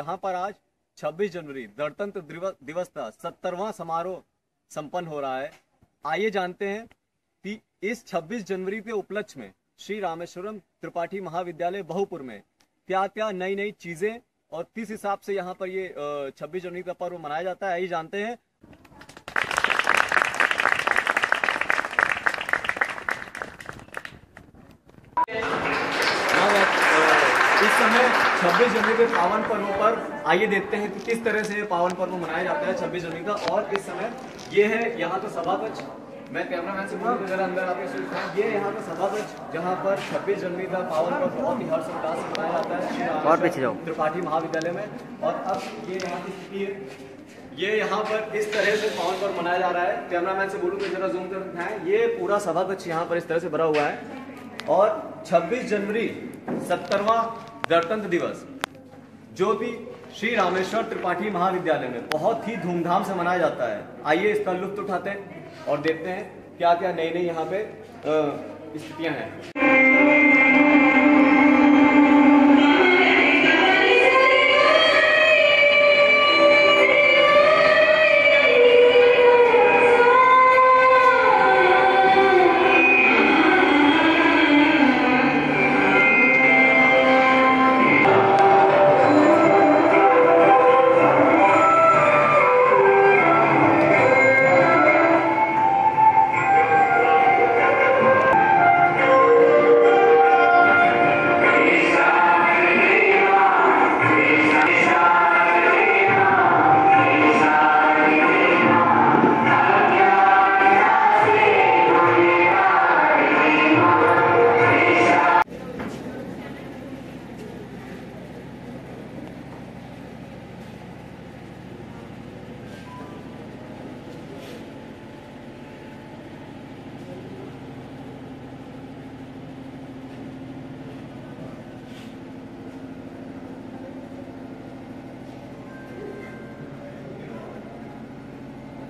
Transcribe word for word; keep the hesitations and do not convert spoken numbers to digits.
यहाँ पर आज छब्बीस जनवरी गणतंत्र दिवस का सत्तरवां समारोह संपन्न हो रहा है। आइए जानते हैं कि इस छब्बीस जनवरी के उपलक्ष्य में श्री रामेश्वरम त्रिपाठी महाविद्यालय बहुपुर में क्या क्या नई नई चीजें और किस हिसाब से यहाँ पर ये छब्बीस जनवरी का पर्व मनाया जाता है। आइए जानते हैं। इस समय छब्बीस जनवरी के पावन पर्व पर आइए देखते हैं कि किस तरह से पावन पर्व मनाया जाता है छब्बीस जनवरी का। और इस समय ये है यहाँ का सभा कक्ष। मैं कैमरामैन से बोलूँ जरा अंदर आपके ये यहाँ का सभा कक्ष जहाँ पर छब्बीस जनवरी का पावन पर्व बहुत ही हर्षोल्लास से मनाया जाता है त्रिपाठी महाविद्यालय में। और अब ये यहाँ की स्थिति है, ये यहाँ पर इस तरह से पावन पर्व मनाया जा रहा है। कैमरामैन से बोलूँ तो जरा जूम कर दिखाएं। ये पूरा सभा कक्ष यहाँ पर इस तरह से भरा हुआ है। और छब्बीस जनवरी सत्तरवां गणतंत्र दिवस जो भी श्री रामेश्वर त्रिपाठी महाविद्यालय में बहुत ही धूमधाम से मनाया जाता है। आइए इसका लुत्फ उठाते हैं और देखते हैं क्या क्या नई नई यहाँ पे स्थितियां हैं।